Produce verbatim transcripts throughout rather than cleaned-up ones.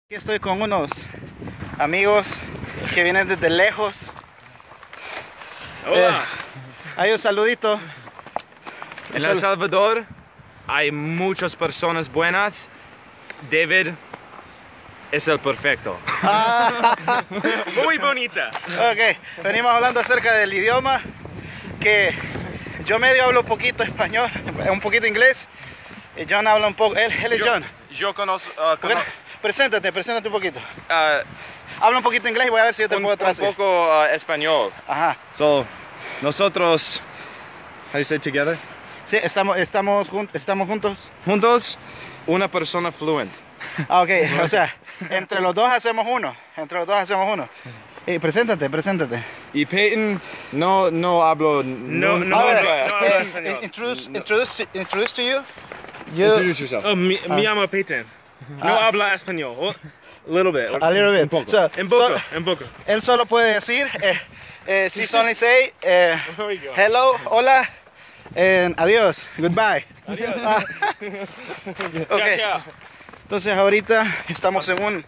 Aquí estoy con unos amigos que vienen desde lejos. Hola. Eh, hay un saludito. En El Salvador hay muchas personas buenas. David es el perfecto. Ah. Muy bonita. Ok, venimos hablando acerca del idioma, que yo medio hablo un poquito español, un poquito inglés. Y John habla un poco, él, él es Yo, John. yo conozco... uh, cono- Bueno, preséntate, preséntate un poquito. uh, Habla un poquito inglés y voy a ver si yo te un, puedo un traducir. poco uh, español. Ajá. So, nosotros... How do you say together? Sí, estamos, estamos, jun- estamos juntos. Juntos, una persona fluent. Ah, ok, o sea, entre los dos hacemos uno. Entre los dos hacemos uno. Y preséntate, preséntate. Y Peyton no, no hablo... No, no, no, A ver, habla- no habla eh, español. introduce, introduce, introduce to you. You, Introduce yourself. Oh, mi, me llamo Peyton. No Ah. habla español. Oh, a little bit. a little bit. poco. So, En poco, so- en poco. él solo puede decir, eh, eh, she's only say, eh, There we go. hello, hola, and adiós, goodbye. Adiós. Ah, Chao, ok, chao. entonces ahorita estamos en un,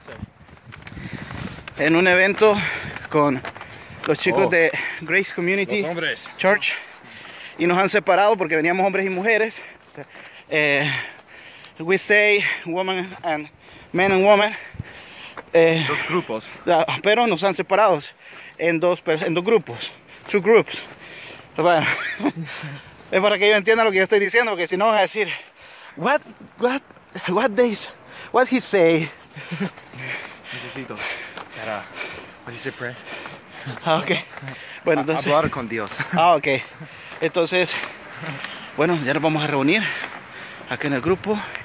en un evento con los chicos Oh. de Grace Community Los hombres. Church y nos han separado porque veníamos hombres y mujeres. O sea, eh, we say woman and men and woman, eh, Dos grupos. ah, pero nos han separado en dos, per- en dos grupos, two groups. Bueno, es para que ellos entiendan lo que yo estoy diciendo, porque si no van a decir, what, what, what days, what he say. Necesito para... What do you say, pray? Ah, ok. Bueno, entonces. Hablar con Dios. Ah, ok. Entonces, bueno, ya nos vamos a reunir acá en el grupo